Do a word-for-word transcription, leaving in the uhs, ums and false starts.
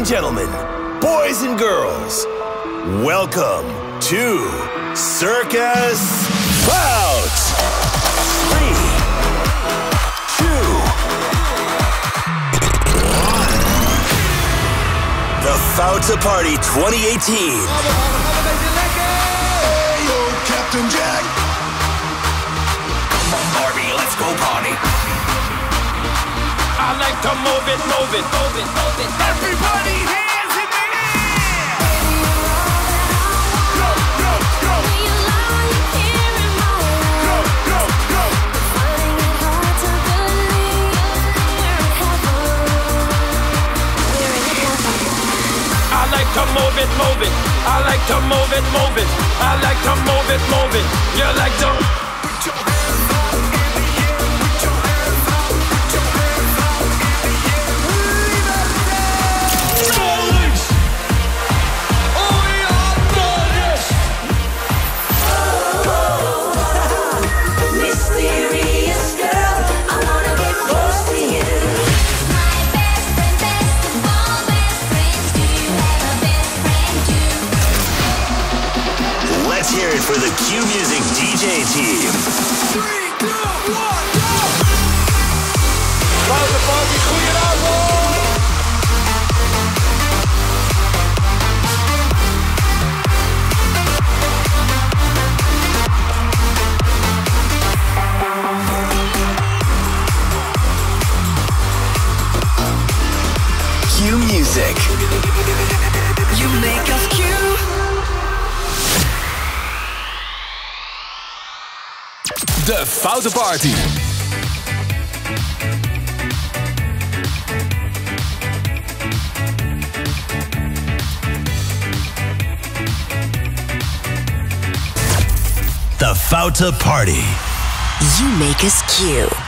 and gentlemen, boys and girls, welcome to Circus Fout! Three, two, one. The Fouta Party twenty eighteen. Hey, yo, Captain Jack. Come on, Barbie, let's go party. I like to move it, move it, move it, move it. Everybody hands in the air. Go, go, go. Go, go, go. I like to move it, move it. I like to move it, move it. I like to move it, move it. You like to put your hands up in the air. Put your hands up. Put your hands up in the air. Police! Oh, we are police! Mysterious girl, I wanna get close to you. My best friend, best of all best friends. Do you have a best friend too? Let's hear it for the Q Music D J team. Three, two, one, go! Fouta Party, goedenavond! Q Music. You make us cute. De Fouta Party. The Fouta Party. You make us cute.